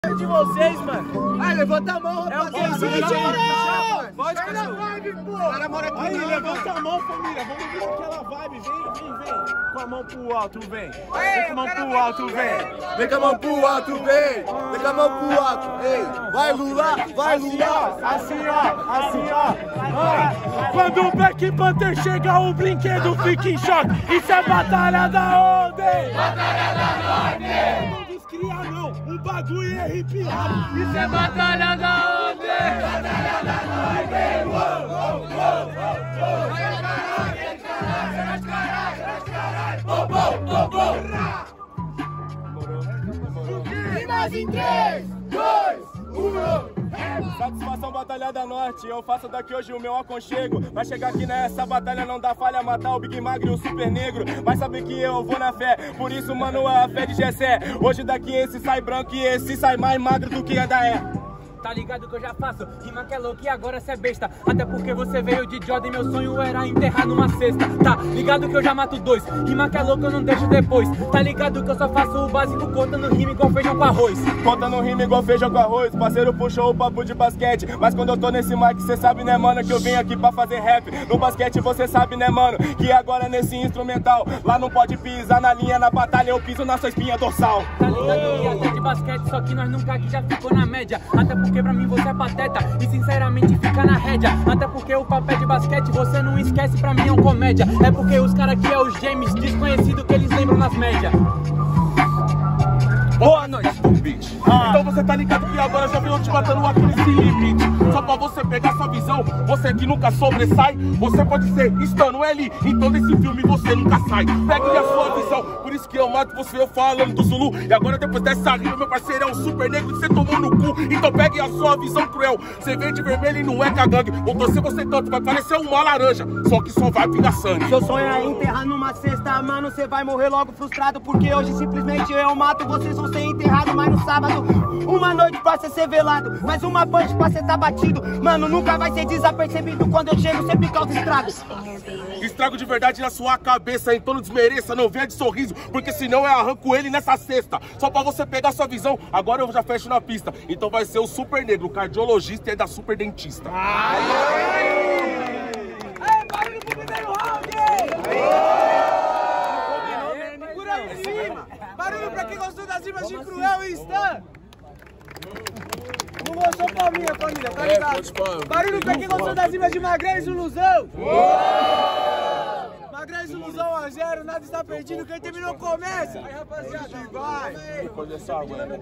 de vocês, mano. Ai, levanta a mão, rapaziada. Pode, cara, mora aqui. Aí, levanta a mão, família. Vamos ver aquela vibe. Vem. Com a mão pro alto, vem. Vem com a mão pro alto, vem. Vem com a mão pro alto, vem. Vem com a mão pro alto, ei. Vai, Lula, vai, Lula. Assim, ó. Quando o Black Panther chega, o brinquedo fica em choque. Isso é batalha da ordem. Batalha da ordem. Não descria, não. O bagulho é arrepiado. Isso é batalha da ordem. Batalha da ordem. Rimas em 3, 2, 1. Satisfação Batalhada Norte, eu faço daqui hoje o meu aconchego. Vai chegar aqui nessa batalha, não dá falha, matar o Big Magro e o Super Negro. Vai saber que eu vou na fé, por isso mano é a fé de Gessé. Hoje daqui esse sai branco e esse sai mais magro do que ainda é. Tá ligado que eu já faço, rima que é louco e agora cê é besta. Até porque você veio de Jordan e meu sonho era enterrar numa cesta. Tá ligado que eu já mato dois, rima que é louco eu não deixo depois. Tá ligado que eu só faço o básico, contando rima igual feijão com arroz. Contando rima igual feijão com arroz, parceiro puxou o papo de basquete. Mas quando eu tô nesse mic, cê sabe né mano, que eu vim aqui pra fazer rap. No basquete você sabe né mano, que agora nesse instrumental lá não pode pisar na linha, na batalha eu piso na sua espinha dorsal. Tá ligado que até de basquete, só que nós nunca aqui já ficou na média. Até porque pra mim você é pateta e sinceramente fica na rédea. Até porque o papel de basquete você não esquece, pra mim é um comédia. É porque os caras aqui é os James, desconhecido que eles lembram nas médias. Boa noite, bitch. Então você tá ligado que agora já veio te matando aqui nesse limite. Só pra você pegar sua visão, você que nunca sobressai. Você pode ser Stano L, então nesse filme você nunca sai. Pegue a sua visão, por isso que eu mato você, eu falando do Zulu. E agora depois dessa rima, meu parceiro é um super negro que você tomou no cu. Então pegue a sua visão cruel, você vem de vermelho e não é cagangue. Vou torcer você tanto, vai parecer uma laranja, só que só vai pingar sangue. Seu sonho é enterrar numa cesta, mano, você vai morrer logo frustrado. Porque hoje simplesmente eu mato, vocês vão ser enterrados. Mas no sábado, uma noite pra ser velado, mais uma punch pra cê tá batido. Mano, nunca vai ser desapercebido. Quando eu chego, sempre causa estrago. Estrago de verdade na sua cabeça, então não desmereça, não venha de sorriso, porque senão eu arranco ele nessa cesta. Só pra você pegar sua visão, agora eu já fecho na pista. Então vai ser o Super Negro, o cardiologista e da Super Dentista. Aê, barulho pro primeiro round! Segura aí em cima! Barulho pra quem gostou das rimas de Cruel e Stan! Não gostou pra minha família, tá ligado? Barulho pra quem gostou das rimas de Magrão e Zuluzão! Magrão e Zuluzão 1-0, nada está perdido, quem terminou começa! Aí rapaziada, vai! Pode essa água, né?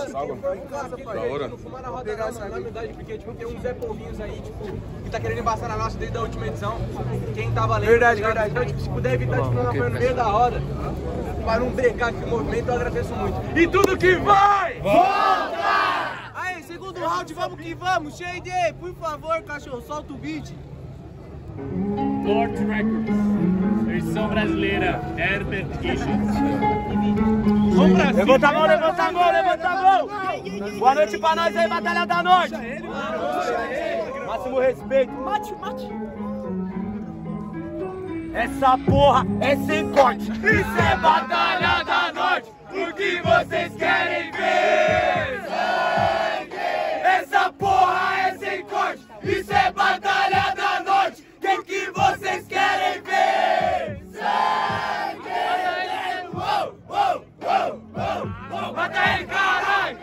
Vou fumar na roda nossa, na verdade, porque tipo, tem uns Zé Polvinhos aí, tipo, que tá querendo embaçar na nossa desde a última edição. Quem tava lendo, Verdade, tá verdade. Então, tipo, se puder evitar de não apoio no meio da roda, para não brecar aqui o movimento, eu agradeço muito. E tudo que vai! Volta! Aí, segundo round, vamos que vamos! Shade, por favor, cachorro, solta o beat! Fort Records, versão brasileira, Herbert Richards. Vamos pra cima! Levanta a mão, levanta a mão, levanta a mão! Boa noite pra nós aí, Batalha da Norte! Máximo respeito! Mate! Essa porra é sem corte! Isso é Batalha da Norte! O que vocês querem ver? Sangue! Essa porra é sem corte! Isso é Batalha da Norte! O que vocês querem ver? Sangue! Mata ele, caralho!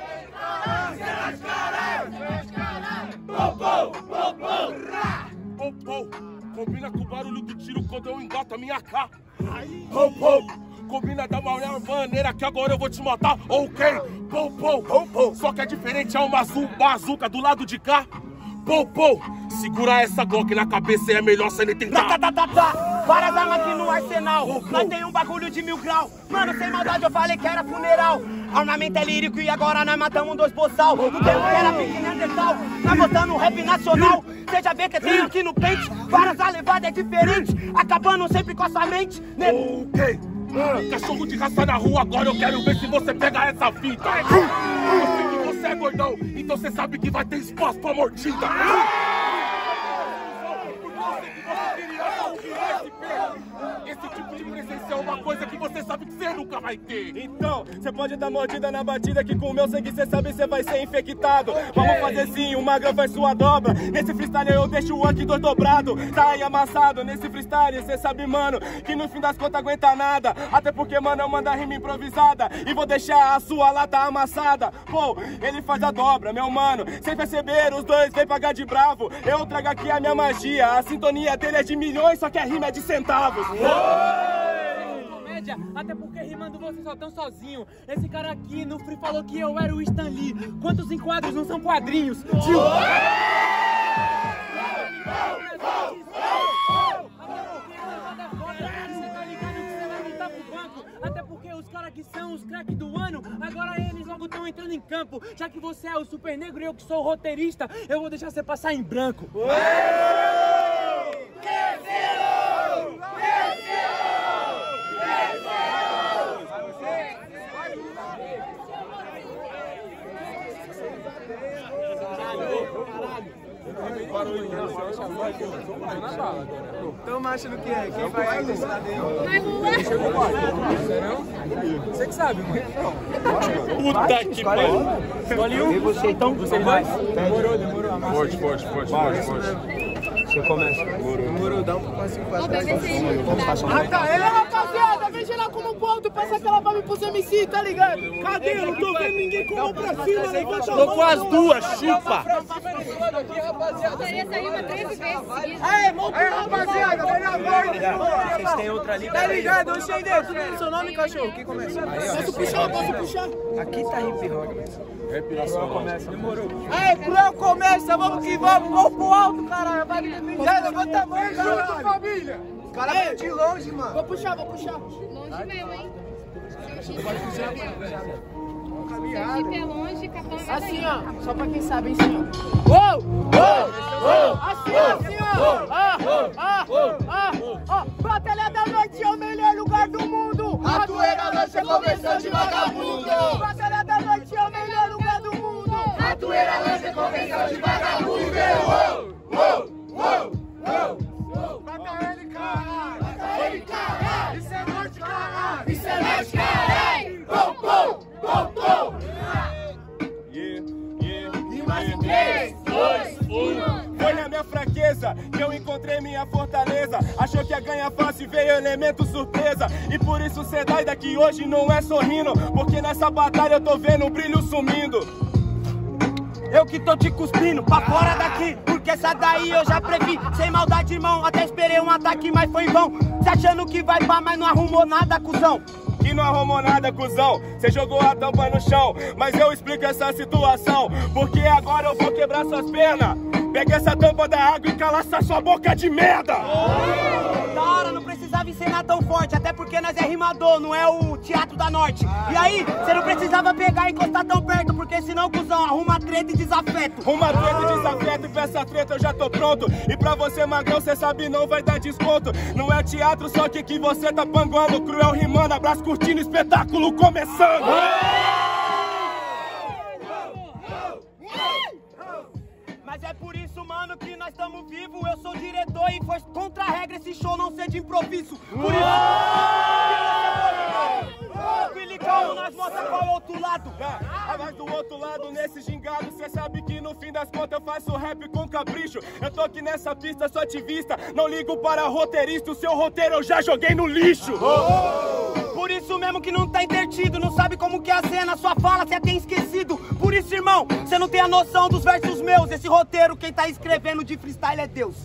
Combina com o barulho do tiro quando eu engato a minha cara. Combina da maior maneira que agora eu vou te matar, ok? Só que é diferente, é uma bazuca do lado de cá. Segura essa Glock na cabeça e é melhor você nem tentar. Várias armas aqui no arsenal, nós tem um bagulho de 1000 graus. Mano, sem maldade eu falei que era funeral. Armamento é lírico e agora nós matamos 2 boçal. No tempo que era pequeno Neandertal, nós botando um rap nacional. Você já vê que tem aqui no pente, várias a levada é diferente, acabando sempre com a sua mente. Ok, cachorro de raça na rua, agora eu quero ver se você pega essa fita. Eu sei que você é gordão, então você sabe que vai ter espaço pra mordida. Esse tipo de presença é uma coisa que você sabe que você nunca vai ter. Então, você pode dar mordida na batida que com o meu sangue você sabe você vai ser infectado. Vamos fazer sim, o Magrão faz sua dobra. Nesse freestyle eu deixo o aqui dois dobrado. Tá aí amassado, nesse freestyle cê sabe, mano, que no fim das contas aguenta nada. Até porque, mano, eu mando a rima improvisada e vou deixar a sua lata amassada. Pô, ele faz a dobra, meu mano. Sem perceber, os dois vem pagar de bravo. Eu trago aqui a minha magia. A sintonia dele é de milhões, só que a rima é de centavos. Até porque rimando vocês só tão sozinho. Esse cara aqui no free falou que eu era o Stan Lee. Quantos enquadros não são quadrinhos? Tio! Até porque os caras que são os craques do ano, agora eles logo estão entrando em campo. Já que você é o super negro e eu que sou o roteirista, eu vou deixar você passar em branco. Então achando que é? Quem vai desse lado aí? Você que sabe, mano. Puta que pariu. Escolhe um. E você então? Vocês dois? Demorou. Forte. Você começa. Demorou, dá um passinho pra trás. Rapaziada, veja lá como ponto, passa aquela vibe pros MC, tá ligado? Cadê? Eu não tô vendo ninguém com a mão pra cima, levanta a Tô mão. com as duas, chupa. Teria saído uma 13 vezes seguidas. Aê, vamos pro rapaziada, vai na borda. Vocês têm outra ali, Tá ligado? Ô, Xandê, tudo no seu nome, cachorro? Quem começa? Posso puxar? Aqui tá hip hop. Rap nacional. Aê, Cruel, começa, vamos que vamos. Vamos pro alto, caralho. Vai levanta a mão, junto, família. Os caras vêm de longe, mano. Vou puxar. Longe mesmo, hein? Seu chip é longe, capão é Assim, daí. ó, só pra quem sabe, assim, ó. Assim, ó. Batalha da Noite é o melhor lugar do mundo. Ratoeira lança convenção de vagabundo. Batalha da Noite é o melhor lugar do mundo. Ratoeira lança convenção de vagabundo. Mata ele, caralho. Isso é morte, caralho. Isso é norte, caralho! E mais 3, 2, 1. Foi na minha fraqueza que eu encontrei minha fortaleza. Achou que ia ganhar fácil e veio elemento surpresa. E por isso cê dai daqui hoje não é sorrindo, porque nessa batalha eu tô vendo o brilho sumindo. Eu que tô te cuspindo pra fora daqui, porque essa daí eu já previ. Sem maldade, irmão, até esperei um ataque, mas foi em vão. Cê achando que vai pá, mas não arrumou nada, cuzão. Que não arrumou nada, cuzão. Cê jogou a tampa no chão, mas eu explico essa situação, porque agora eu vou quebrar suas pernas. Pega essa tampa da água e cala essa sua boca de merda. Da hora, não precisava ensinar tão forte, até porque nós é rimador, não é o Teatro da Norte. E aí, você não precisava pegar e encostar tão perto, porque senão, cuzão, arruma treta e desafeto. Uma treta e desafeto, e pra essa treta eu já tô pronto. E pra você, Magrão, cê sabe não vai dar desconto. Não é teatro, só que você tá panguando. Cruel rimando, abraço curtindo, espetáculo começando. Mas é por isso, mano, que nós estamos vivos. Eu sou diretor e foi contra a regra esse show não ser de improviso. Por isso, Filicão, nós mostra qual é o outro lado. Mas do outro lado, nesse gingado, cê sabe que no fim das contas eu faço rap com capricho. Eu tô aqui nessa pista, sou ativista, não ligo para roteirista. O seu roteiro eu já joguei no lixo. Por isso mesmo que não tá intertido, não sabe como que é a cena, sua fala cê tem esquecido. Por isso, irmão, cê não tem a noção dos versos meus. Esse roteiro, quem tá escrevendo de freestyle é Deus.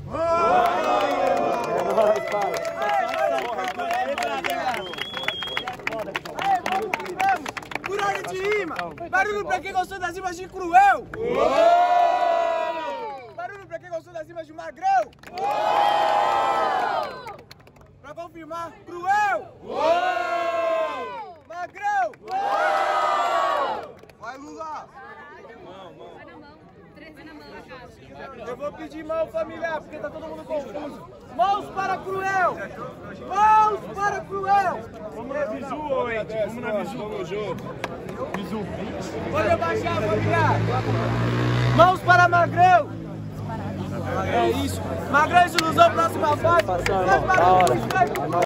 Por ordem de rima. Barulho pra quem gostou das rimas de Cruel. Barulho pra quem gostou das rimas de Magrão. Pra confirmar, Cruel. Magrão. Vai, Lula. Vai na mão. 3 vai na mão, cara. Eu vou pedir mão, familiar, porque tá todo mundo confuso. Mãos para Cruel. Mãos para Cruel. Vamos na Bizu, ô Ed. Vamos na Bizu. Bizu. Pode abaixar, familiar. Mãos para Magrão. É isso. Magrão e Ilusão, próxima fase.